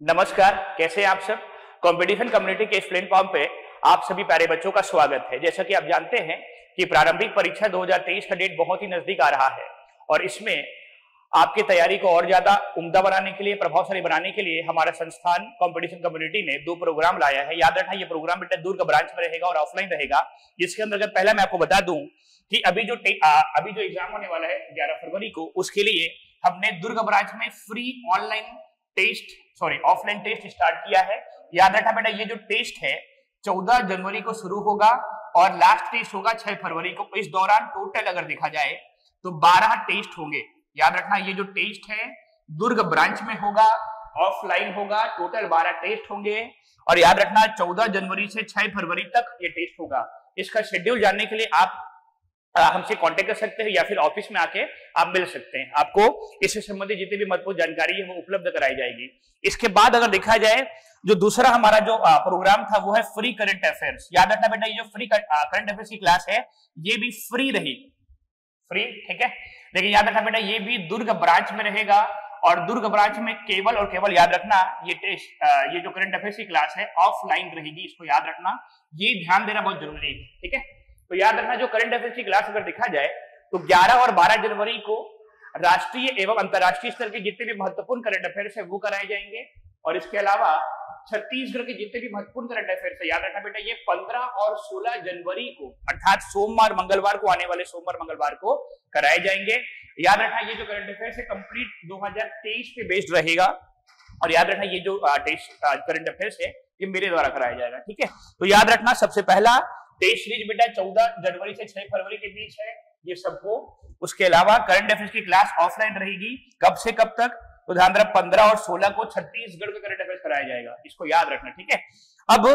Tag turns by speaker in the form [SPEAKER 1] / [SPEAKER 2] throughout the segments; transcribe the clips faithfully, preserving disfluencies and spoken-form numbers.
[SPEAKER 1] नमस्कार, कैसे हैं आप सब। कंपटीशन कम्युनिटी के इस प्लेटफॉर्म पे आप सभी प्यारे बच्चों का स्वागत है। जैसा कि आप जानते हैं कि प्रारंभिक परीक्षा दो हज़ार तेईस का डेट बहुत ही नजदीक आ रहा है और इसमें आपकी तैयारी को और ज्यादा उम्दा बनाने के लिए, प्रभावशाली बनाने के लिए हमारा संस्थान कंपटीशन कम्युनिटी ने दो प्रोग्राम लाया है। याद रखना, ये प्रोग्राम बेटा दुर्ग ब्रांच में रहेगा और ऑफलाइन रहेगा। जिसके अंतर्गत पहला मैं आपको बता दूं कि अभी जो आ, अभी जो एग्जाम होने वाला है ग्यारह फरवरी को, उसके लिए हमने दुर्ग ब्रांच में free online test sorry offline test start किया है। याद रखना बेटा, ये जो टेस्ट है चौदह जनवरी को शुरू होगा और लास्ट टेस्ट होगा छह फरवरी को। इस दौरान टोटल अगर देखा जाए तो बारह टेस्ट होंगे। याद रखना, ये जो टेस्ट है दुर्ग ब्रांच में होगा, ऑफलाइन होगा, टोटल बारह टेस्ट होंगे। और याद रखना, चौदह जनवरी से छह फरवरी तक ये टेस्ट होगा। इसका शेड्यूल जानने के लिए आप हमसे कांटेक्ट कर सकते हैं या फिर ऑफिस में आके आप मिल सकते हैं। आपको इससे संबंधित जितनी भी महत्वपूर्ण जानकारी है वो उपलब्ध कराई जाएगी। इसके बाद अगर देखा जाए, जो दूसरा हमारा जो प्रोग्राम था वो है फ्री करंट अफेयर्स। याद रखना बेटा, ये जो फ्री करंट अफेयर्स की क्लास है ये भी फ्री रहेगी, फ्री, ठीक है। लेकिन याद रखना बेटा, ये भी दुर्ग ब्रांच में रहेगा और दुर्ग ब्रांच में केवल और केवल याद रखना ये टेस्ट ये जो करंट अफेयर्स की क्लास है ऑफलाइन रहेगी। इसको याद रखना, ये ध्यान देना बहुत जरूरी है, ठीक है। तो याद रखना, जो करंट अफेयर्स की क्लास अगर देखा जाए तो ग्यारह और बारह जनवरी को राष्ट्रीय एवं अंतर्राष्ट्रीय स्तर के जितने भी महत्वपूर्ण करंट अफेयर्स है वो कराए जाएंगे। और इसके अलावा छत्तीसगढ़ के जितने भी महत्वपूर्ण करंट अफेयर्स है, याद रखना बेटा, ये पंद्रह और सोलह जनवरी को अर्थात सोमवार मंगलवार को, आने वाले सोमवार मंगलवार को कराए जाएंगे। याद रखना, ये जो करंट अफेयर्स है कंप्लीट दो हज़ार तेईस पे बेस्ड रहेगा। और याद रखना, ये जो टेस्ट करंट अफेयर्स है ये मेरे द्वारा कराया जाएगा, ठीक है। तो याद रखना, सबसे पहला टेस्ट सीरीज बेटा चौदह जनवरी से छह फरवरी के बीच है, ये सबको। उसके अलावा करंट अफेयर्स की क्लास ऑफलाइन रहेगी। कब से कब तक? तो ध्यान रख, पंद्रह और सोलह को छत्तीसगढ़ का करंट अफेयर्स कराया जाएगा। इसको याद रखना, ठीक है। अब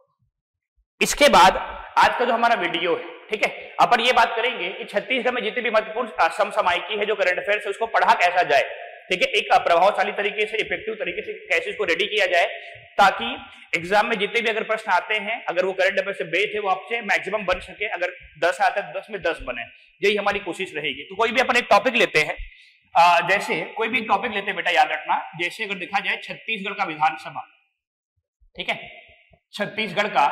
[SPEAKER 1] इसके बाद आज का जो हमारा वीडियो है, ठीक है, अपन ये बात करेंगे कि छत्तीसगढ़ में जितने भी महत्वपूर्ण समसामयिकी है जो करंट अफेयर्स है उसको पढ़ा कैसा जाए, ठीक है। एक प्रभावशाली तरीके से, इफेक्टिव तरीके से कैसे इसको रेडी किया जाए ताकि एग्जाम में जितने भी अगर प्रश्न आते हैं, अगर वो करंट अफेयर से बेस्ड है, वो आपसे मैक्सिमम बन सके। अगर दस आते हैं दस में दस बने, यही हमारी कोशिश रहेगी। तो कोई भी अपन एक टॉपिक लेते हैं, आ, जैसे कोई भी टॉपिक लेते हैं बेटा, याद रखना, जैसे अगर देखा जाए छत्तीसगढ़ का विधानसभा, ठीक है, छत्तीसगढ़ का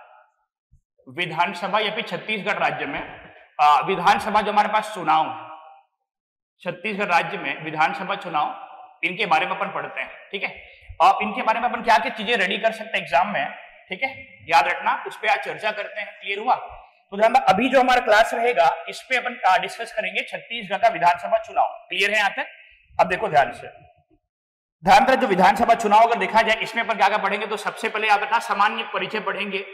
[SPEAKER 1] विधानसभा या फिर छत्तीसगढ़ राज्य में विधानसभा जो हमारे पास चुनाव है, छत्तीसगढ़ राज्य में विधानसभा चुनाव, इनके बारे में अपन पढ़ते हैं, ठीक है। और इनके बारे में अपन क्या क्या चीजें रेडी कर सकते हैं एग्जाम में, ठीक है, याद रखना, उस पर आज चर्चा करते हैं। क्लियर हुआ? तो ध्यान, अभी जो हमारा क्लास रहेगा इस पे अपन डिस्कस करेंगे छत्तीसगढ़ का विधानसभा चुनाव। क्लियर है यहाँ तक? अब देखो ध्यान से, ध्यान रख, जो विधानसभा चुनाव अगर देखा जाए इसमें अपन क्या क्या पढ़ेंगे, तो सबसे पहले याद रखना सामान्य परिचय पढ़ेंगे।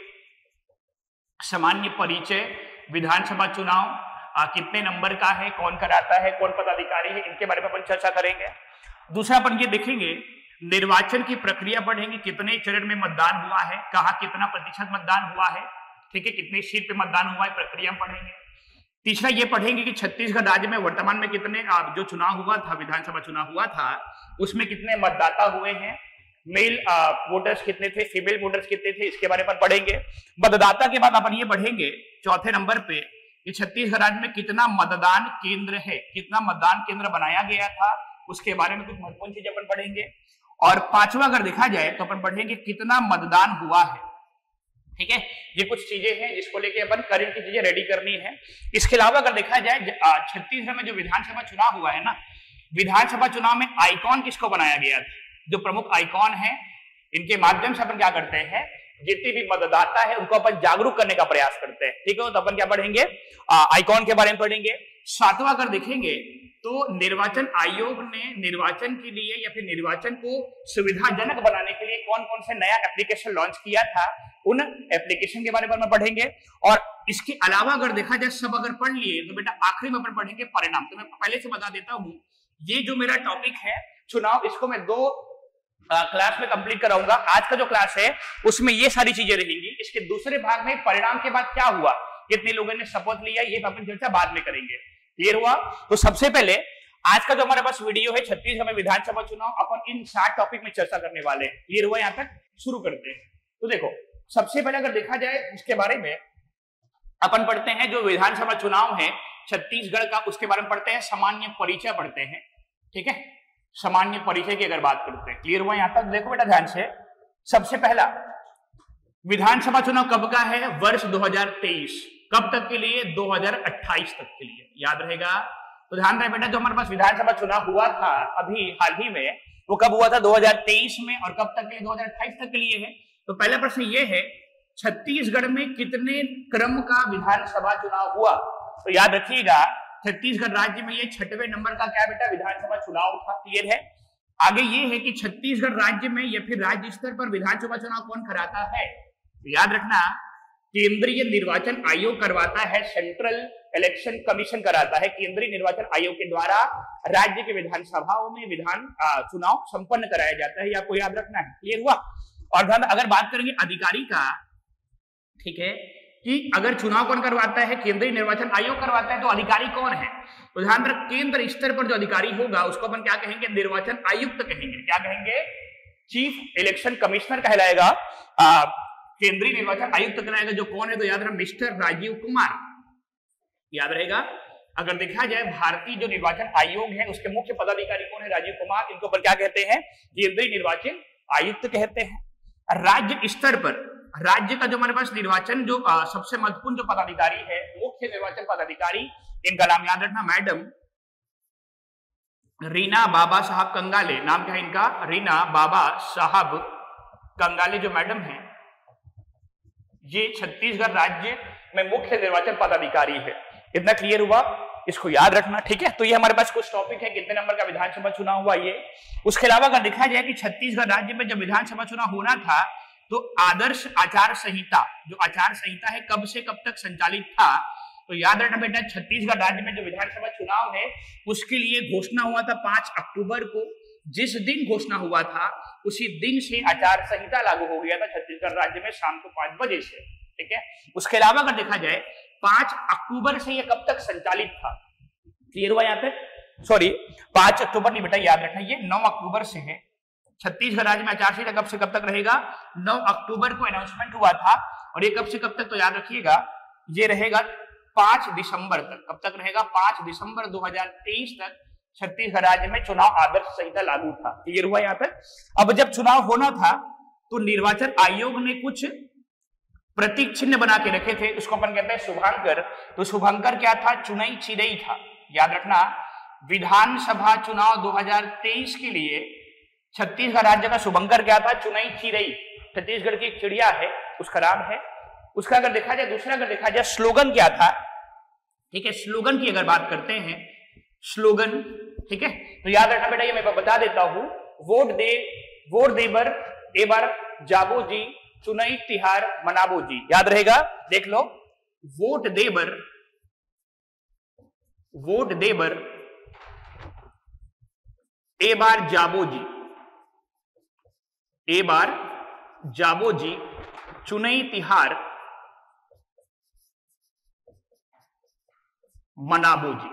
[SPEAKER 1] सामान्य परिचय, विधानसभा चुनाव आ, कितने नंबर का है, कौन कराता है, कौन पदाधिकारी है, इनके बारे में अपन चर्चा करेंगे। दूसरा अपन ये देखेंगे निर्वाचन की प्रक्रिया पढ़ेंगे, कितने चरण में मतदान हुआ है, कहाँ कितना प्रतिशत मतदान हुआ है, ठीक है, कितने सीट पे मतदान हुआ है, प्रक्रिया पढ़ेंगे। तीसरा ये पढ़ेंगे कि छत्तीसगढ़ राज्य में वर्तमान में कितने जो चुनाव हुआ था, विधानसभा चुनाव हुआ था, उसमें कितने मतदाता हुए हैं, मेल वोटर्स कितने थे, फीमेल वोटर्स कितने थे, इसके बारे में पढ़ेंगे। मतदाता के बाद अपन ये पढ़ेंगे चौथे नंबर पे कि छत्तीसगढ़ राज्य में कितना मतदान केंद्र है, कितना मतदान केंद्र बनाया गया था, उसके बारे में कुछ महत्वपूर्ण चीजें अपन पढ़ेंगे। और पांचवा अगर देखा जाए तो अपन पढ़ेंगे कितना मतदान हुआ है, ठीक है। ये कुछ चीजें हैं जिसको लेके अपन करंट की चीजें रेडी करनी है। इसके अलावा अगर देखा जाए छत्तीसगढ़ में जो विधानसभा चुनाव हुआ है ना, विधानसभा चुनाव में आइकॉन किसको बनाया गया था, जो प्रमुख आइकॉन है, इनके माध्यम से अपन क्या करते हैं, जितने भी मतदाता है उनको अपन जागरूक करने का प्रयास करते हैं, ठीक है। तो अपन क्या पढ़ेंगे, आइकॉन के बारे में पढ़ेंगे। सातवां अगर देखेंगे तो निर्वाचन आयोग ने निर्वाचन के लिए या फिर निर्वाचन को सुविधाजनक बनाने के लिए कौन कौन से नया एप्लीकेशन लॉन्च किया था, उन एप्लीकेशन के बारे में पढ़ेंगे। और इसके अलावा अगर देखा जाए सब अगर पढ़ लिए तो बेटा आखिरी में अपन पढ़ेंगे परिणाम। तो मैं पहले से बता देता हूं, ये जो मेरा टॉपिक है चुनाव, इसको मैं दो क्लास में कंप्लीट कराऊंगा। आज का जो क्लास है उसमें ये सारी चीजें रहेंगी। इसके दूसरे भाग में परिणाम के बाद क्या हुआ, कितने लोगों ने शपथ लिया, ये अपन चर्चा बाद में करेंगे। क्लियर हुआ? तो सबसे पहले आज का जो हमारे पास वीडियो है छत्तीसगढ़ में विधानसभा चुनाव, अपन इन सात टॉपिक में चर्चा करने वाले हैं। क्लियर हुआ? यहाँ तक शुरू करते हैं। तो देखो, सबसे पहले अगर देखा जाए इसके बारे में अपन पढ़ते हैं जो विधानसभा चुनाव है छत्तीसगढ़ का, उसके बारे में पढ़ते हैं, सामान्य परिचय पढ़ते हैं, ठीक है। सामान्य परिचय की अगर बात करते हैं, क्लियर हुआ यहां तक? देखो बेटा ध्यान से, सबसे पहला विधानसभा चुनाव कब का है? वर्ष दो हज़ार तेईस। कब तक के लिए? दो हज़ार अट्ठाईस तक के लिए, याद रहेगा। तो ध्यान रहे बेटा, जो हमारे पास विधानसभा चुनाव हुआ था अभी हाल ही में, वो कब हुआ था? दो हज़ार तेईस में। और कब तक के लिए? दो हज़ार अट्ठाईस तक के लिए है। तो पहला प्रश्न ये है, छत्तीसगढ़ में कितने क्रम का विधानसभा चुनाव हुआ? तो याद रखिएगा, छत्तीसगढ़ राज्य में ये छठवें नंबर का क्या बेटा? विधानसभा चुनाव था। क्लियर है? आगे ये है कि छत्तीसगढ़ राज्य में या फिर राज्य स्तर पर विधानसभा चुनाव कौन कराता है? तो याद रखना, केंद्रीय निर्वाचन आयोग करवाता है, सेंट्रल इलेक्शन कमीशन कराता है। केंद्रीय निर्वाचन आयोग के द्वारा राज्य के विधानसभाओं में विधान चुनाव संपन्न कराया जाता है, ये आपको याद रखना है। क्लियर हुआ? और अगर बात करेंगे अधिकारी का, ठीक है, कि अगर चुनाव कौन करवाता है? केंद्रीय निर्वाचन आयोग करवाता है। तो अधिकारी कौन है? तो ध्यान रख, केंद्र स्तर पर जो अधिकारी होगा उसको अपन क्या कहेंगे? निर्वाचन आयुक्त कहेंगे। क्या कहेंगे? चीफ इलेक्शन कमिश्नर कहलाएगा, आ, केंद्रीय निर्वाचन आयुक्त कहलाएगा। जो कौन है? तो याद रखना, मिस्टर राजीव कुमार, याद रहेगा। अगर देखा जाए भारतीय जो निर्वाचन आयोग है उसके मुख्य पदाधिकारी कौन है? राजीव कुमार। इनको पर क्या कहते हैं? केंद्रीय निर्वाचन आयुक्त कहते हैं। राज्य स्तर पर राज्य का जो हमारे पास निर्वाचन जो आ, सबसे महत्वपूर्ण जो पदाधिकारी है, मुख्य निर्वाचन पदाधिकारी, इनका नाम याद रखना, मैडम रीना बाबा साहब कंगाले। नाम क्या है इनका? रीना बाबा साहब कंगाले जो मैडम है, ये छत्तीसगढ़ राज्य में मुख्य निर्वाचन पदाधिकारी है। इतना क्लियर हुआ? इसको याद रखना, ठीक है। तो ये हमारे पास कुछ टॉपिक है, कितने नंबर का विधानसभा चुनाव हुआ ये। उसके अलावा अगर देखा जाए कि छत्तीसगढ़ राज्य में जब विधानसभा चुनाव होना था तो आदर्श आचार संहिता, जो आचार संहिता है, कब से कब तक संचालित था? तो याद रखना बेटा, छत्तीसगढ़ राज्य में जो विधानसभा चुनाव है उसके लिए घोषणा हुआ था पांच अक्टूबर को। जिस दिन घोषणा हुआ था उसी दिन से आचार संहिता लागू हो गया था छत्तीसगढ़ राज्य में, शाम को पांच बजे से, ठीक है। उसके अलावा अगर देखा जाए पांच अक्टूबर से ये कब तक संचालित था? क्लियर हुआ यहाँ पे? सॉरी, पांच अक्टूबर नहीं बेटा, याद रखना, ये नौ अक्टूबर से है। छत्तीसगढ़ राज्य में आचार संहिता कब से कब तक रहेगा? नौ अक्टूबर को अनाउंसमेंट हुआ था। और ये कब से कब तक? तो याद रखिएगा, ये रहेगा पांच दिसंबर तक। कब तक रहेगा? पांच दिसंबर दो हज़ार तेईस तक छत्तीसगढ़ राज्य में चुनाव आदर्श संहिता लागू था। क्लियर हुआ यहाँ पे? अब जब चुनाव होना था तो निर्वाचन आयोग ने कुछ प्रतीक चिन्ह बना के रखे थे, उसको अपन कहते हैं शुभांकर। तो शुभांकर क्या था? चुनई चिरई था। याद रखना, विधानसभा चुनाव दो हज़ार तेईस के लिए छत्तीसगढ़ राज्य का शुभंकर क्या था? चुनई चिरई। छत्तीसगढ़ की एक चिड़िया है, उसका नाम है। उसका अगर देखा जाए, दूसरा अगर देखा जाए स्लोगन क्या था, ठीक है, स्लोगन की अगर बात करते हैं, स्लोगन, ठीक है, तो याद रखना बेटा, ये मैं बता देता हूं, वोट दे वोट देबर एबार जाबो जी, चुनई तिहार मनाबो जी। याद रहेगा? देख लो, वोट देबर वोट देबर ए बार जाबो जी, ए बार जाबो जी, चुनई तिहार मनाबो जी,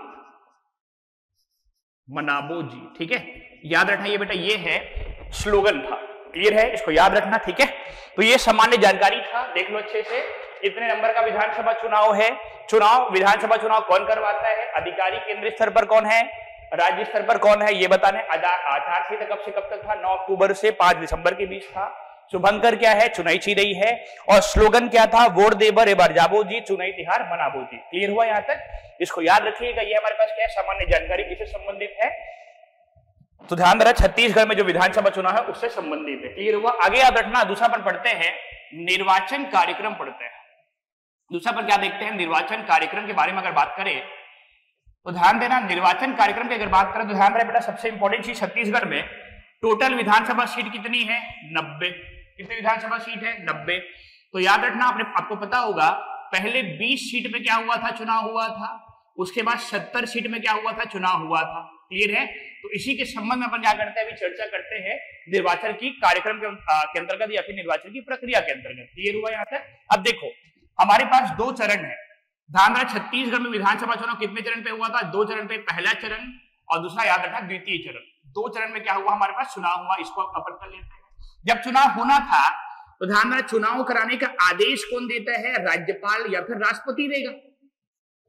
[SPEAKER 1] मनाबो जी, ठीक है। याद रखना ये बेटा, ये है स्लोगन था। क्लियर है? इसको याद रखना, ठीक है। तो ये सामान्य जानकारी था, देख लो अच्छे से। कितने नंबर का विधानसभा चुनाव है? चुनाव विधानसभा चुनाव कौन करवाता है? अधिकारी केंद्र स्तर पर कौन है? राज्य स्तर पर कौन है? ये बताने। आचार संहिता कब से कब तक था? नौ अक्टूबर से पांच दिसंबर के बीच था। शुभंकर क्या है? चुनाई चिरई है। और स्लोगन क्या था? वोट देबर एबार जाबो जी, चुनाई तिहार मनाबो जी। क्लियर हुआ यहाँ तक? इसको याद रखिएगा, ये हमारे पास क्या है? सामान्य जानकारी किससे संबंधित है? तो ध्यान रखना, छत्तीसगढ़ में जो विधानसभा चुनाव है उससे संबंधित है। क्लियर हुआ? आगे याद रखना, दूसरा पर पढ़ते हैं निर्वाचन कार्यक्रम पढ़ते हैं। दूसरा पर क्या देखते हैं? निर्वाचन कार्यक्रम के बारे में अगर बात करें तो ध्यान देना, निर्वाचन कार्यक्रम की अगर बात करें तो ध्यान रहे बेटा, सबसे इंपॉर्टेंट चीज, छत्तीसगढ़ में टोटल विधानसभा सीट कितनी है? नब्बे। कितनी विधानसभा सीट है? नब्बे। तो याद रखना, आपने आपको पता होगा पहले बीस सीट में क्या हुआ था? चुनाव हुआ था। उसके बाद सत्तर सीट में क्या हुआ था? चुनाव हुआ था। क्लियर है? तो इसी के संबंध में अपन क्या करते हैं, अभी चर्चा करते हैं निर्वाचन की कार्यक्रम के अंतर्गत या फिर निर्वाचन की प्रक्रिया के अंतर्गत। क्लियर हुआ यहाँ तक? अब देखो, हमारे पास दो चरण है। ध्यान रखना, छत्तीसगढ़ में विधानसभा चुनाव कितने चरण पे हुआ था? दो चरण पे। पहला चरण और दूसरा याद रखना द्वितीय चरण। दो चरण में क्या हुआ? हमारे पास चुनाव हुआ। इसको अपन कर लेते हैं। जब चुनाव होना था तो ध्यान रखना, चुनाव कराने का आदेश कौन देता है? राज्यपाल या फिर राष्ट्रपति देगा।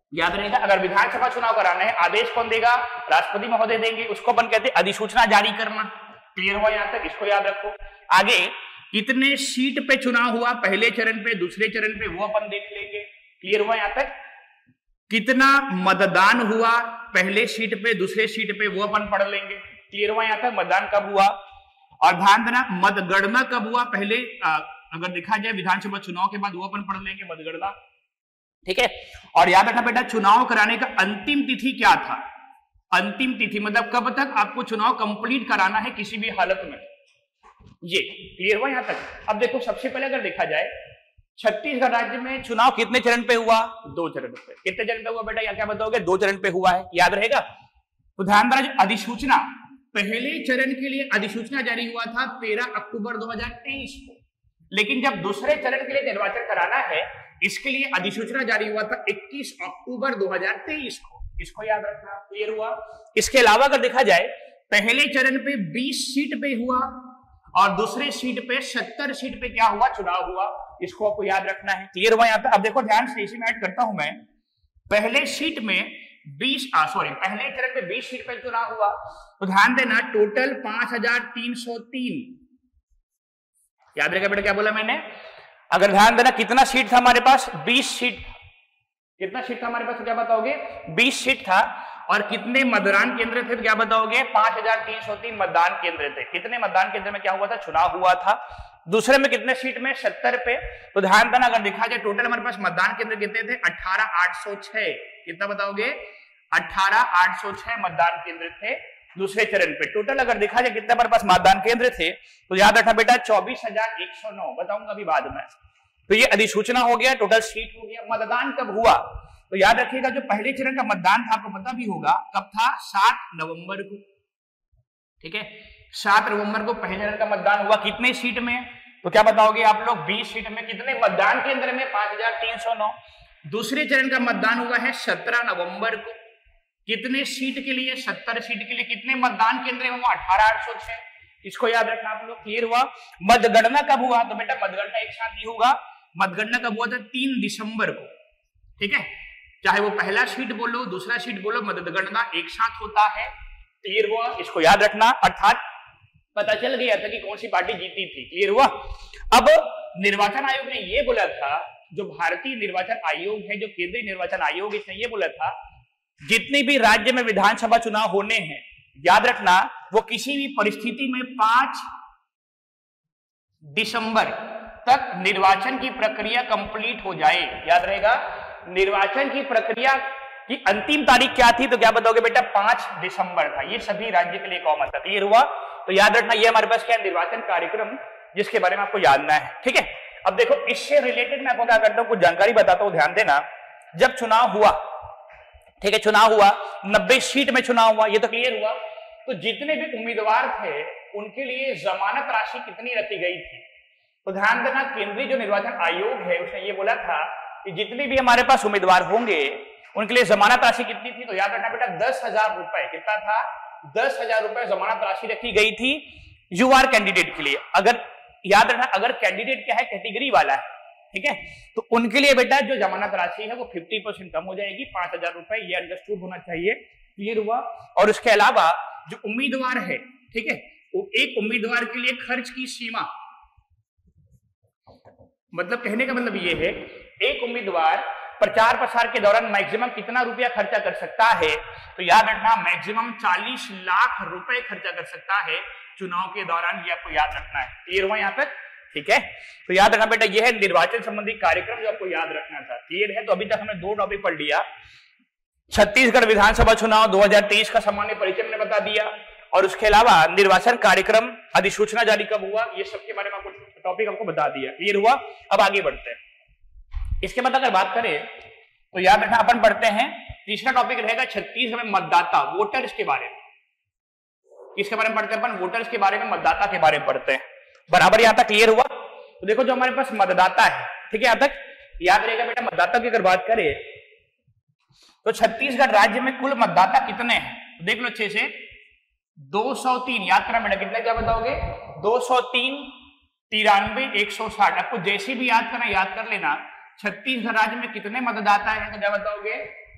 [SPEAKER 1] याद रहेगा। अगर विधानसभा चुनाव कराना है, आदेश कौन देगा? राष्ट्रपति महोदय देंगे। उसको अपन कहते हैं अधिसूचना जारी करना। क्लियर हुआ यहां तक? इसको याद रखो। आगे कितने सीट पे चुनाव हुआ, पहले चरण पे, दूसरे चरण पे, वो अपन देख लेंगे। क्लियर हुआ यहां तक? कितना मतदान हुआ पहले सीट पे, दूसरे सीट पे, वो अपन पढ़ लेंगे। क्लियर हुआ यहां तक? मतदान कब हुआ, और ध्यान देना मतगणना कब हुआ, पहले आ, अगर देखा जाए विधानसभा चुनाव के बाद, वो अपन पढ़ लेंगे मतगणना। ठीक है। और याद रखना बेटा, चुनाव कराने का अंतिम तिथि क्या था? अंतिम तिथि मतलब कब तक आपको चुनाव कंप्लीट कराना है किसी भी हालत में, ये क्लियर हुआ यहां तक। अब देखो, सबसे पहले अगर देखा जाए छत्तीसगढ़ राज्य में चुनाव कितने चरण पे हुआ? दो चरण पे। कितने चरण पे हुआ बेटा, या क्या बताओगे? दो चरण पे हुआ है, याद रहेगा। तो ध्यान देना, अधिसूचना, पहले चरण के लिए अधिसूचना जारी हुआ था तेरह अक्टूबर दो हजार तेईस को, लेकिन जब दूसरे चरण के लिए निर्वाचन कराना है, इसके लिए अधिसूचना जारी हुआ था इक्कीस अक्टूबर दो हजार तेईस को। इसको याद रखना। क्लियर हुआ? इसके अलावा अगर देखा जाए, पहले चरण पे बीस सीट पे हुआ और दूसरे सीट पे सत्तर सीट पे क्या हुआ? चुनाव हुआ। इसको आपको याद रखना है। क्लियर हुआ यहां पे? अब देखो ध्यान से, इसी में ऐड करता हूं मैं, पहले सीट में बीस सॉरी पहले चरण पे बीस सीट पे चुनाव हुआ, तो ध्यान देना टोटल पांच हजार तीन सौ तीन। याद रहेगा बेटा क्या बोला मैंने? अगर ध्यान देना कितना सीट था हमारे पास? बीस सीट। कितना सीट था हमारे पास? तो क्या बताओगे? बीस सीट था। और कितने मतदान केंद्र थे? तो क्या बताओगे? पांच हजार तीन सौ तीन मतदान केंद्र थे। कितने मतदान केंद्र में क्या हुआ था? चुनाव हुआ था। दूसरे में कितने सीट में? सत्तर पे। तो ध्यान देना, अगर देखा जाए टोटल हमारे पास मतदान केंद्र कितने थे? अठारह आठ सौ छह। कितना बताओगे? अठारह आठ सौ छह मतदान केंद्र थे दूसरे चरण पे। टोटल अगर देखा जाए कितने हमारे पास मतदान केंद्र थे, तो याद रखना बेटा चौबीस हजार एक सौ नौ। बताऊंगा अभी बाद में। तो ये अधिसूचना हो गया, टोटल सीट हो गया। मतदान कब हुआ? तो याद रखिएगा, जो पहले चरण का मतदान था, आपको पता भी होगा कब था? सात नवंबर को। ठीक है, सात नवंबर को पहले चरण का मतदान हुआ। कितने सीट में? तो क्या बताओगे आप लोग? बीस सीट में। कितने मतदान केंद्र में? पांच हजार तीन सौ नौ। दूसरे चरण का मतदान हुआ है सत्रह नवंबर को। कितने सीट के लिए? सत्तर सीट के लिए। कितने मतदान केंद्र में? वो अठारह आठ सौ छह। इसको याद रखना आप लोग। क्लियर हुआ? मतगणना कब हुआ? तो बेटा मतगणना एक साथ ही होगा। मतगणना कब हुआ था? तीन दिसंबर को। ठीक है, चाहे वो पहला सीट बोलो, दूसरा सीट बोलो, मतगणना एक साथ होता है। क्लियर हुआ? इसको याद रखना। अर्थात पता चल गया था कि कौन सी पार्टी जीती थी। क्लियर हुआ? अब निर्वाचन आयोग ने यह बोला था, जो भारतीय निर्वाचन आयोग है, जो केंद्रीय निर्वाचन आयोग, इसने ये बोला था, जितने भी राज्य में विधानसभा चुनाव होने हैं, याद रखना वो किसी भी परिस्थिति में पांच दिसंबर तक निर्वाचन की प्रक्रिया कंप्लीट हो जाए। याद रहेगा, निर्वाचन की प्रक्रिया की अंतिम तारीख क्या थी? तो क्या बताओगे बेटा? पांच दिसंबर था। ये सभी राज्य के लिए कॉमन था। क्लियर हुआ? तो याद रखना, ये हमारे पास क्या है? निर्वाचन कार्यक्रम, जिसके बारे में आपको जानना है। ठीक है, अब देखो इससे रिलेटेड मैं आपको क्या करता हूं, कुछ जानकारी बताता हूं, ध्यान देना। जब चुनाव हुआ, ठीक है, चुनाव हुआ, नब्बे सीट में चुनाव हुआ, ये तो क्लियर हुआ। तो जितने भी उम्मीदवार थे, उनके लिए जमानत राशि कितनी रखी गई थी? तो ध्यान देना, केंद्रीय जो निर्वाचन आयोग है, उसने ये बोला था कि जितने भी हमारे पास उम्मीदवार होंगे, उनके लिए जमानत राशि कितनी थी? तो याद रखना बेटा दस हजार रुपए। कितना था? दस हजार रुपए जमानत राशि रखी गई थी यूआर कैंडिडेट के लिए। अगर याद रखना, अगर कैंडिडेट क्या है? कैटेगरी वाला है। ठीक है, तो उनके लिए बेटा जो जमानत राशि है वो पचास परसेंट कम हो जाएगी, पांच हजार रुपए। ये अंडरस्टूड होना चाहिए। क्लियर हुआ? और उसके अलावा जो उम्मीदवार है, ठीक है, वो एक उम्मीदवार के लिए खर्च की सीमा, मतलब कहने का मतलब ये है, एक उम्मीदवार प्रचार प्रसार के दौरान मैक्सिमम कितना रुपया खर्चा कर सकता है? तो याद रखना मैक्सिमम चालीस लाख रुपए खर्चा कर सकता है चुनाव के दौरान। ये आपको याद रखना है। क्लियर हुआ यहां तक? ठीक है, तो याद रखना बेटा, यह है निर्वाचन संबंधी कार्यक्रम जो आपको याद रखना था। क्लियर है? तो अभी तक हमने दो टॉपिक पढ़ लिया। छत्तीसगढ़ विधानसभा चुनाव दो हजार तेईस का सामान्य परिचय मैंने बता दिया, और उसके अलावा निर्वाचन कार्यक्रम, अधिसूचना जारी कब हुआ, ये सबके बारे में आपको टॉपिक आपको बता दिया। क्लियर हुआ? अब आगे बढ़ते हैं। इसके बाद अगर बात करें तो याद रखना, अपन पढ़ते हैं तीसरा टॉपिक रहेगा छत्तीसगढ़ में मतदाता, वोटर्स के बारे में। किसके बारे में पढ़ते हैं अपन? वोटर्स के बारे में, मतदाता के बारे में पढ़ते हैं। बराबर यहां तक क्लियर हुआ? तो देखो जो हमारे पास मतदाता है, ठीक है, यहां तक याद रहेगा बेटा। मतदाता की अगर बात करें तो छत्तीसगढ़ राज्य में कुल मतदाता कितने हैं? तो देख लो अच्छे से, दो सौ तीन। याद करना बेटा, कितने क्या बताओगे? दो सौ तीन, तिरानवे, एक सौ साठ। आपको जैसे भी याद करना याद कर लेना। छत्तीसगढ़ राज्य में कितने मतदाता हैं? तो क्या बताओगे?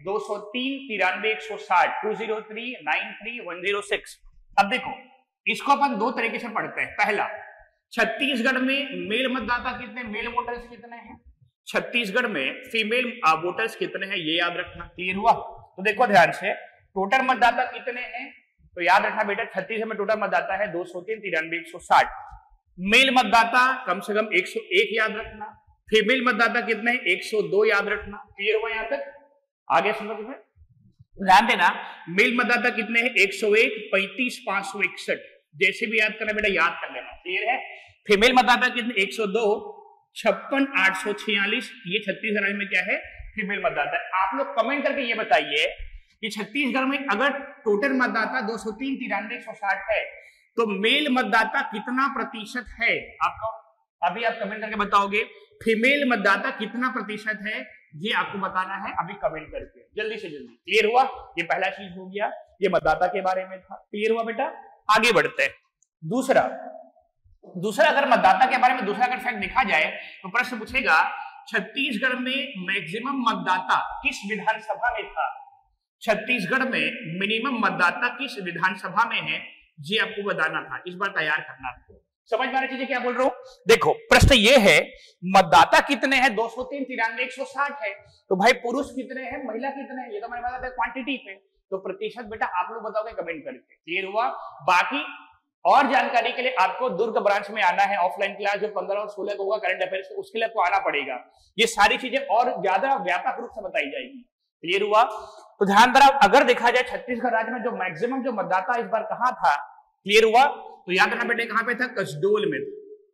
[SPEAKER 1] दो सौ तीन तिरानवे एक सौ साठ two zero three nine three one zero six. अब देखो इसको अपन दो तरीके से पढ़ते हैं। पहला, छत्तीसगढ़ में मेल मतदाता कितने, मेल वोटर्स कितने हैं, छत्तीसगढ़ में फीमेल वोटर्स कितने हैं, ये याद रखना। क्लियर हुआ? तो देखो ध्यान से, टोटल मतदाता कितने हैं, तो याद रखना बेटा छत्तीसगढ़ में टोटल मतदाता है दो सौ तीन तिरानवे एक सौ साठ। मेल मतदाता कम से कम एक सौ एक याद रखना। फीमेल मतदाता कितने हैं, एक सौ दो याद रखना। क्लियर हुआ यहां तक? आगे सुनो, ध्यान देना, मेल मतदाता कितने हैं, एक सौ एक, पैंतीस, पांच सौ इकसठ, जैसे भी याद करना बेटा याद कर लेना। क्लियर है? फीमेल मतदाता कितने, एक सौ दो, छप्पन, आठ सौ छियालीस, ये छत्तीसगढ़ राज्य में क्या है, फीमेल मतदाता है। आप लोग कमेंट करके ये बताइए कि छत्तीसगढ़ में अगर टोटल मतदाता दो सौ तीन तिरानवे एक सौ साठ है तो मेल मतदाता कितना प्रतिशत है, आपको अभी आप कमेंट करके बताओगे। फीमेल मतदाता कितना प्रतिशत है ये आपको बताना है अभी कमेंट करके, जल्दी से जल्दी। क्लियर हुआ? ये पहला चीज हो गया, ये मतदाता के बारे में था। क्लियर हुआ बेटा? आगे बढ़ते हैं। दूसरा दूसरा अगर मतदाता के बारे में दूसरा अगर फैक्ट देखा जाए तो प्रश्न पूछेगा छत्तीसगढ़ में मैक्सिमम मतदाता किस विधानसभा में था। छत्तीसगढ़ में मिनिमम मतदाता किस विधानसभा में है, ये आपको बताना था, इस बार तैयार करना था। समझ में आ रही चीजें क्या बोल रहा हूं? देखो प्रश्न ये है मतदाता कितने हैं, दो सौ तीन तिरानवे एक सौ साठ है, तो भाई पुरुष कितने हैं, महिला कितने हैं, ये तो मैंने बताया था क्वांटिटी पे, तो प्रतिशत बेटा आप लोग बताओगे कमेंट करके। क्लियर हुआ? बाकी और जानकारी के लिए आपको दुर्ग ब्रांच में आना है, ऑफलाइन क्लास जो पंद्रह और सोलह को होगा करंट अफेयर्स, उसके लिए आपको आना पड़ेगा। ये सारी चीजें और ज्यादा व्यापक रूप से बताई जाएगी। क्लियर हुआ? तो ध्यान दरा, अगर देखा जाए छत्तीसगढ़ राज्य में जो मैक्सिमम जो मतदाता इस बार कहां था, क्लियर हुआ? तो याद रखना बेटे कहां पे था, कसडोल में।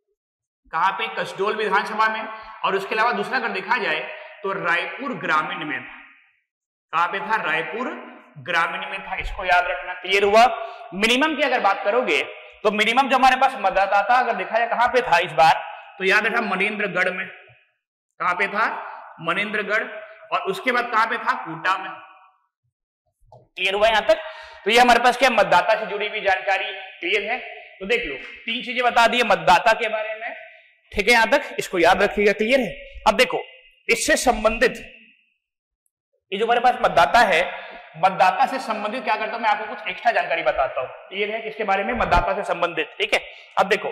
[SPEAKER 1] कहां पे? कसडोल विधानसभा में। और उसके अलावा दूसरा अगर देखा जाए तो रायपुर ग्रामीण में था। कहां पे था? रायपुर ग्रामीण में था, इसको याद रखना। क्लियर हुआ? मिनिमम की अगर बात करोगे तो मिनिमम जो हमारे पास मतदाता अगर देखा जाए कहां पे था इस बार, तो याद रखना मनेन्द्रगढ़ में। कहां पे था? मनेन्द्रगढ़। और उसके बाद कहां पे था? कोटा में। क्लियर हुआ यहां तक? तो ये हमारे पास क्या मतदाता से जुड़ी हुई जानकारी है। क्लियर है? तो देख लो तीन चीजें बता दी मतदाता के बारे में, ठीक है? यहां तक इसको याद रखिएगा। क्लियर है? अब देखो इससे संबंधित ये जो हमारे पास मतदाता है, मतदाता से संबंधित क्या करता हूं मैं, आपको कुछ एक्स्ट्रा जानकारी बताता हूं। क्लियर है? किसके बारे में? मतदाता से संबंधित। ठीक है? अब देखो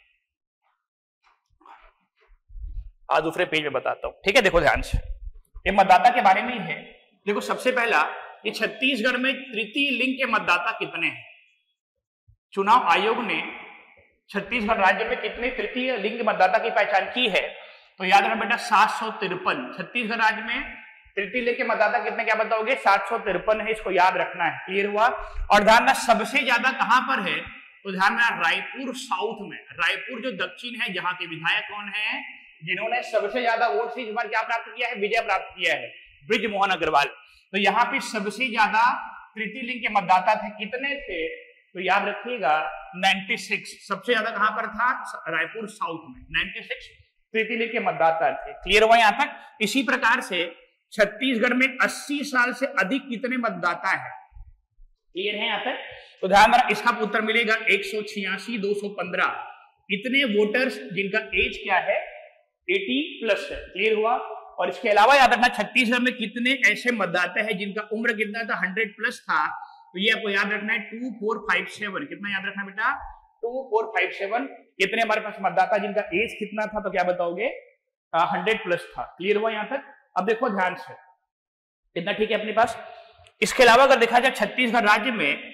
[SPEAKER 1] आज दूसरे पेज में बताता हूं। ठीक है? देखो ध्यान से, ये मतदाता के बारे में ही है। देखो सबसे पहला, ये छत्तीसगढ़ में तृतीय लिंग के मतदाता कितने हैं। चुनाव आयोग ने छत्तीसगढ़ राज्य में कितने तृतीय लिंग मतदाता की पहचान की है, तो याद रखना बेटा सात सौ तिरपन। छत्तीसगढ़ राज्य में तृतीय लिंग के मतदाता कितने, क्या बताओगे? सात सौ तिरपन है, इसको याद रखना है। क्लियर हुआ? और ध्यान में सबसे ज्यादा कहां पर है, तो ध्यान में रायपुर साउथ में। रायपुर जो दक्षिण है, जहां के विधायक कौन है, जिन्होंने सबसे ज्यादा वोट से इस बार क्या प्राप्त किया है, विजय प्राप्त किया है, बृजमोहन अग्रवाल। तो यहाँ पे सबसे ज्यादा तृतीय लिंग के मतदाता थे, कितने थे, तो याद रखिएगा छियानवे। सबसे ज्यादा कहां पर था? रायपुर साउथ में छियानवे तृतीय लिंग के मतदाता थे। क्लियर हुआ यहां तक? इसी प्रकार से छत्तीसगढ़ में अस्सी साल से अधिक कितने मतदाता है? क्लियर है यहां तक? तो ध्यान रखना, इसका उत्तर मिलेगा एक सौ छियासी दो सौ पंद्रह। इतने वोटर्स जिनका एज क्या है, अस्सी प्लस है। क्लियर हुआ? और इसके अलावा याद रखना छत्तीसगढ़ में कितने ऐसे मतदाता है जिनका उम्र कितना था, सौ प्लस था, तो ये आपको याद रखना है टू फोर फाइव सेवन। कितना याद रखना बेटा? Two four five seven. कितने हमारे पास मतदाता जिनका एज कितना था, तो क्या बताओगे? हंड्रेड प्लस था। क्लियर हुआ यहां तक? अब देखो ध्यान से, इतना ठीक है अपने पास। इसके अलावा अगर देखा जाए छत्तीसगढ़ राज्य में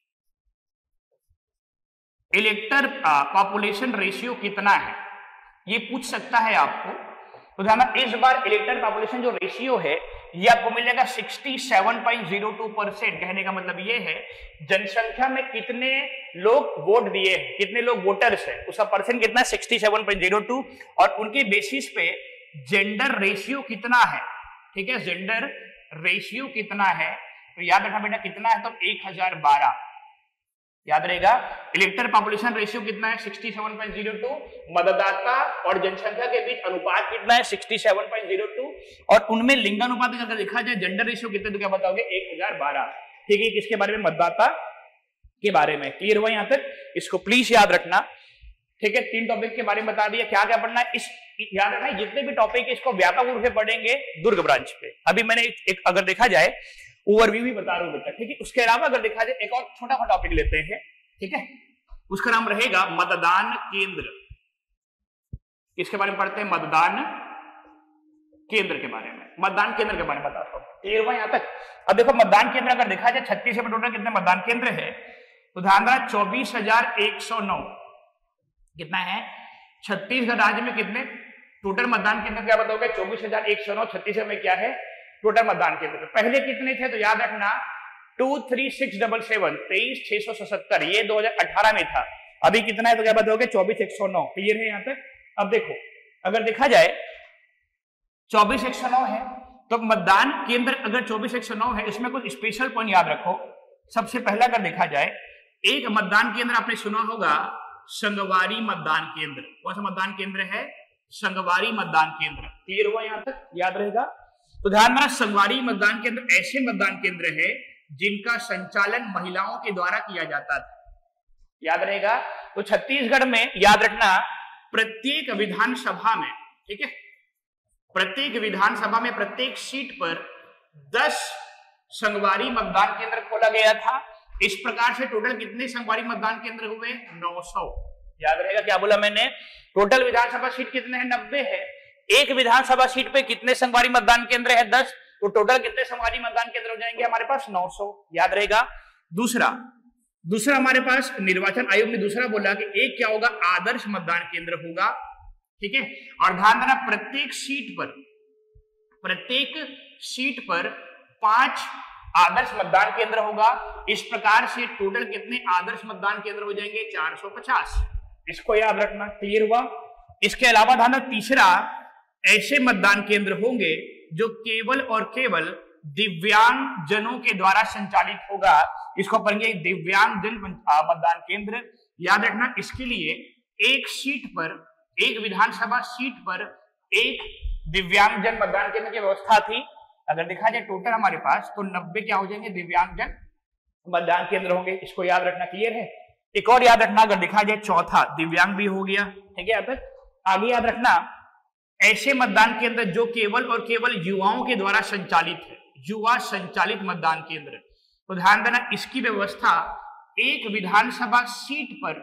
[SPEAKER 1] इलेक्टर पॉपुलेशन रेशियो कितना है, ये पूछ सकता है आपको। तो ध्यान, इस बार इलेक्टर पॉपुलेशन जो रेशियो है ये आपको मिलेगा सड़सठ पॉइंट ज़ीरो टू परसेंट। कहने का मतलब ये है जनसंख्या में कितने लोग वोट दिए हैं, कितने लोग वोटर्स है, उसका परसेंट कितना है, सड़सठ पॉइंट ज़ीरो टू। और उनके बेसिस पे जेंडर रेशियो कितना है, ठीक है, जेंडर रेशियो कितना है, तो याद रखना बेटा कितना है, तो एक हजार बारह। याद रहेगा इलेक्टर पॉपुलेशन रेशियो कितना है, सड़सठ पॉइंट ज़ीरो टू। मतदाता और जनसंख्या के बीच अनुपात कितना है, सड़सठ पॉइंट ज़ीरो टू। और उनमें लिंगानुपात अगर देखा जाए जेंडर रेशियो कितना, तो क्या बताओगे, एक हजार बारह। ठीक है? किसके बारे में? मतदाता के बारे में। क्लियर हुआ यहां तक? इसको प्लीज याद रखना। ठीक है? तीन टॉपिक के बारे में बता दिया, क्या क्या पढ़ना है। इस याद रखना जितने भी टॉपिक है इसको व्यापक रूप से पढ़ेंगे दुर्ग ब्रांच पे। अभी मैंने एक अगर देखा जाए ओवरव्यू भी बता रहा हूं बेटा, ठीक है। उसके अलावा अगर देखा जाए एक और छोटा सा टॉपिक लेते हैं, ठीक है, उसका नाम रहेगा मतदान केंद्र। इसके बारे में पढ़ते हैं, मतदान केंद्र के बारे में। मतदान केंद्र के बारे में बताता हूं, क्लियर हुआ यहां तक। अब देखो मतदान केंद्र अगर देखा जाए छत्तीस में टोटल कितने मतदान केंद्र है, तो ध्यान रखना चौबीस हजार एक सौ नौ कितना है छत्तीसगढ़ राज्य में कितने टोटल मतदान केंद्र क्या बताओगे, चौबीस हजार एक सौ नौ छत्तीसगढ़ में क्या है टोटल मतदान केंद्र। पहले कितने थे तो याद रखना two three six double seven तेईस छह सौ सत्तर, ये दो हजार अठारह में था। अभी कितना है तो क्या बताओगे चौबीस एक सौ नौ, क्लियर है यहां तक। अब देखो अगर देखा जाए चौबीस एक सौ नौ है तो मतदान केंद्र अगर चौबीस एक सौ नौ है, इसमें कुछ स्पेशल पॉइंट याद रखो। सबसे पहला अगर देखा जाए एक मतदान केंद्र आपने सुना होगा संगवारी मतदान केंद्र। कौन सा मतदान केंद्र है, संगवारी मतदान केंद्र, क्लियर हुआ यहां तक, याद रहेगा। तो ध्यान में संगवारी मतदान केंद्र ऐसे मतदान केंद्र है जिनका संचालन महिलाओं के द्वारा किया जाता था, याद रहेगा। तो छत्तीसगढ़ में याद रखना प्रत्येक विधानसभा में, ठीक है, प्रत्येक विधानसभा में प्रत्येक सीट पर दस संगवारी मतदान केंद्र खोला गया था। इस प्रकार से टोटल कितने संगवारी मतदान केंद्र हुए, नौ सौ, याद रहेगा। क्या बोला मैंने, टोटल विधानसभा सीट कितने हैं, नब्बे है। एक विधानसभा सीट पे कितने संगवारी मतदान केंद्र है, दस, तो टोटल कितने संगवारी मतदान केंद्र हो जाएंगे हमारे पास, नौ सौ, याद रहेगा। दूसरा दूसरा हमारे पास निर्वाचन आयोग ने दूसरा बोला कि एक क्या होगा, आदर्श मतदान केंद्र होगा, ठीक है। और ध्यान देना प्रत्येक सीट पर प्रत्येक सीट पर पांच आदर्श मतदान केंद्र होगा। इस प्रकार से टोटल कितने आदर्श मतदान केंद्र हो जाएंगे, चार सौ पचास, इसको याद रखना, क्लियर हुआ। इसके अलावा ध्यान तीसरा ऐसे मतदान केंद्र होंगे जो केवल और केवल दिव्यांग जनों के द्वारा संचालित होगा, इसको पढ़ेंगे दिव्यांग जन मतदान केंद्र, याद रखना। इसके लिए एक सीट पर, एक विधानसभा सीट पर एक दिव्यांग जन मतदान केंद्र की व्यवस्था थी। अगर देखा जाए टोटल हमारे पास तो नब्बे क्या हो जाएंगे दिव्यांग जन मतदान केंद्र होंगे, इसको याद रखना, क्लियर है। एक और याद रखना अगर देखा जाए चौथा दिव्यांग भी हो गया, ठीक है। अब आगे याद रखना ऐसे मतदान केंद्र जो केवल और केवल युवाओं के द्वारा संचालित है, युवा संचालित मतदान केंद्र। तो ध्यान देना इसकी व्यवस्था एक विधानसभा सीट पर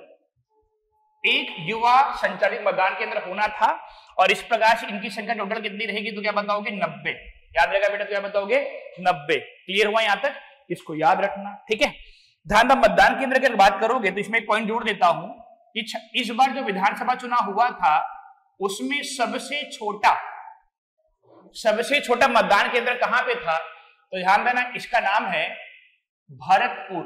[SPEAKER 1] एक युवा संचालित मतदान केंद्र होना था, और इस प्रकार से इनकी संख्या टोटल कितनी रहेगी तो क्या बताओगे, नब्बे, याद रहेगा बेटा, तो क्या बताओगे नब्बे, क्लियर हुआ यहां तक, इसको याद रखना, ठीक है। ध्यान देना मतदान केंद्र की बात करोगे तो इसमें एक पॉइंट जोड़ देता हूं कि इस बार जो विधानसभा चुनाव हुआ था उसमें सबसे छोटा सबसे छोटा मतदान केंद्र कहां पे था, तो ध्यान देना इसका नाम है भरतपुर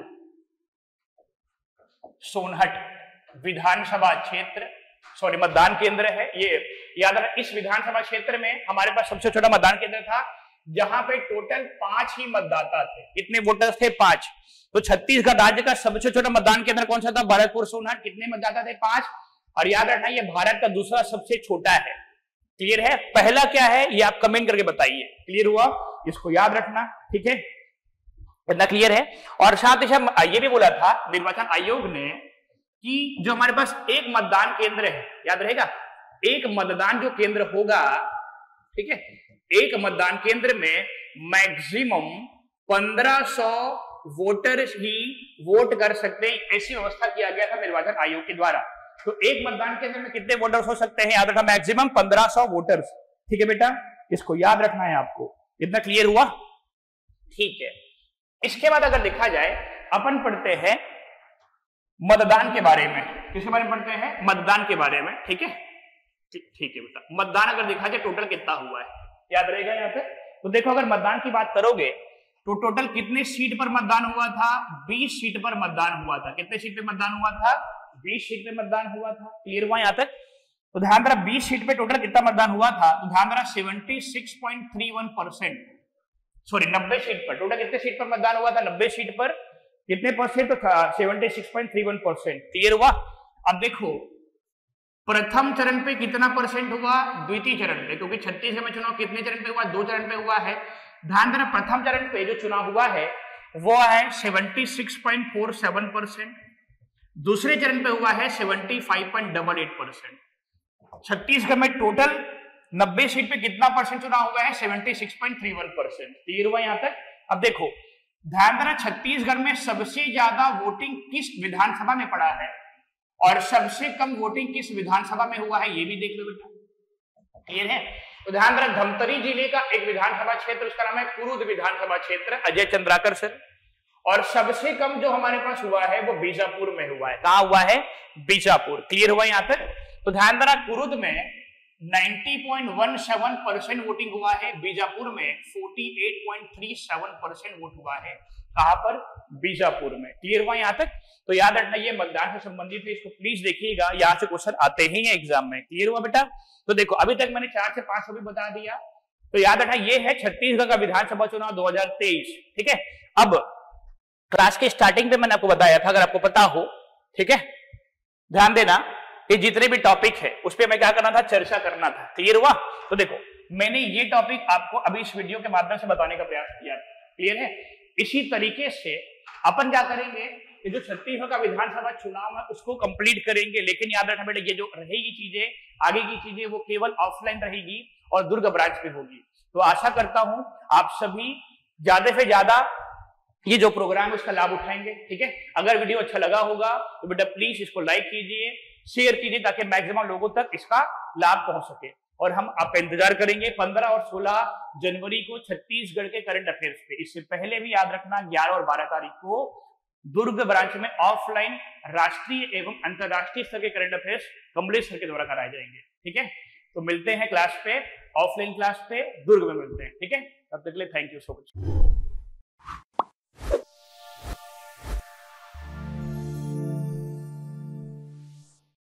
[SPEAKER 1] सोनहट विधानसभा क्षेत्र, सॉरी मतदान केंद्र है ये, याद रखना। इस विधानसभा क्षेत्र में हमारे पास सबसे छोटा मतदान केंद्र था जहां पे टोटल पांच ही मतदाता थे। कितने वोटर्स थे, पांच। तो छत्तीसगढ़ राज्य का सबसे छोटा मतदान केंद्र कौन सा था, भरतपुर सोनहट, कितने मतदाता थे, पांच। और याद रखना ये भारत का दूसरा सबसे छोटा है, क्लियर है। पहला क्या है ये आप कमेंट करके बताइए, क्लियर हुआ, इसको याद रखना, ठीक है, इतना क्लियर है। और साथ ही साथ ये भी बोला था निर्वाचन आयोग ने कि जो हमारे पास एक मतदान केंद्र है, याद रहेगा, एक मतदान जो केंद्र होगा, ठीक है, एक मतदान केंद्र में मैक्सिमम पंद्रह सौ वोटर ही वोट कर सकते हैं, ऐसी व्यवस्था किया गया था निर्वाचन आयोग के द्वारा। तो एक मतदान केंद्र में कितने वोटर्स हो सकते हैं, याद रखना मैक्सिमम पंद्रह सौ वोटर्स, ठीक है बेटा, इसको याद रखना है आपको, इतना क्लियर हुआ, ठीक है। इसके बाद अगर देखा जाए अपन पढ़ते हैं मतदान के बारे में, किसके बारे में पढ़ते हैं, मतदान के बारे में, ठीक है, ठीक है बेटा। मतदान अगर देखा जाए टोटल कितना हुआ है, याद रहेगा यहाँ पे। तो देखो अगर मतदान की बात करोगे तो टोटल कितने सीट पर मतदान हुआ था, बीस सीट पर मतदान हुआ था। कितने सीट पे मतदान हुआ था, बीस सीट पे मतदान हुआ था, क्लियर हुआ यहाँ तक। तो ध्यान रहा बीस सीट पे टोटल कितना मतदान हुआ था, तो ध्यान रहा छिहत्तर पॉइंट तीन एक परसेंट, सॉरी नब्बे सीट पर, टोटल कितने सीट पर मतदान हुआ था, नब्बे सीट पर कितने परसेंट, तो छिहत्तर पॉइंट तीन एक परसेंट, क्लियर हुआ। अब देखो प्रथम चरण पे कितना परसेंट हुआ, द्वितीय चरण पे, क्योंकि छत्तीसगढ़ में चुनाव कितने चरण पे हुआ, दो चरण पे हुआ है। ध्यान देना प्रथम चरण पे जो चुनाव हुआ है वो है छिहत्तर पॉइंट चार सात परसेंट, दूसरे चरण पे हुआ है पचहत्तर पॉइंट अट्ठासी परसेंट, छत्तीसगढ़ में टोटल नब्बे सीट पे कितना परसेंट चुनाव हुआ है? छिहत्तर पॉइंट तीन एक परसेंट। क्लियर हुआ यहां तक? अब देखो ध्यान देना, छत्तीसगढ़ में सबसे ज्यादा वोटिंग किस विधानसभा में पड़ा है और सबसे कम वोटिंग किस विधानसभा में हुआ है, ये भी देख लो बेटा। क्लियर है? तो ध्यान देना, धमतरी जिले का एक विधानसभा क्षेत्र, उसका नाम है कुरुद विधानसभा क्षेत्र, अजय चंद्राकर सर। और सबसे कम जो हमारे पास हुआ है वो बीजापुर में हुआ है। कहां हुआ है? बीजापुर। क्लियर हुआ यहां तक? तो ध्यान देना, कुरुद में नब्बे पॉइंट एक सात परसेंट वोटिंग हुआ है, बीजापुर में अड़तालीस पॉइंट तीन सात परसेंट वोट हुआ है। कहां पर? बीजापुर में। क्लियर हुआ यहां तक? तो याद रखना ये मतदान से संबंधित है, इसको प्लीज देखिएगा, यहां से क्वेश्चन आते ही हैं एग्जाम में। क्लियर हुआ बेटा? तो देखो अभी तक मैंने चार से पांच सौ भी बता दिया। तो याद रखना ये है छत्तीसगढ़ का विधानसभा चुनाव दो हजार तेईस। ठीक है, अब क्लास के स्टार्टिंग पे मैंने आपको बताया था, अगर आपको पता हो, ठीक है, ध्यान देना, ये जितने भी टॉपिक है उस पर मैं क्या करना था? चर्चा करना था। क्लियर हुआ? तो देखो मैंने ये टॉपिक आपको अभी इस वीडियो के माध्यम से बताने का प्रयास किया। क्लियर है? इसी तरीके से अपन क्या करेंगे, ये जो छत्तीसगढ़ का विधानसभा चुनाव है उसको कंप्लीट करेंगे। लेकिन याद रखना बेटा, ये जो रहेगी चीजें, आगे की चीजें वो केवल ऑफलाइन रहेगी और दुर्ग ब्रांच पे होगी। तो आशा करता हूं आप सभी ज्यादा से ज्यादा ये जो प्रोग्राम है उसका लाभ उठाएंगे। ठीक है, अगर वीडियो अच्छा लगा होगा तो बेटा प्लीज इसको लाइक कीजिए, शेयर कीजिए, ताकि मैक्सिमम लोगों तक इसका लाभ पहुंच सके। और हम आपका इंतजार करेंगे पंद्रह और सोलह जनवरी को छत्तीसगढ़ के करंट अफेयर्स पे। इससे पहले भी याद रखना ग्यारह और बारह तारीख को दुर्ग ब्रांच में ऑफलाइन राष्ट्रीय एवं अंतरराष्ट्रीय स्तर के करंट अफेयर्स कमलेश सर के द्वारा कराए जाएंगे। ठीक है, तो मिलते हैं क्लास पे, ऑफलाइन क्लास पे दुर्ग में मिलते हैं। ठीक है, तब तक के लिए थैंक यू सो मच।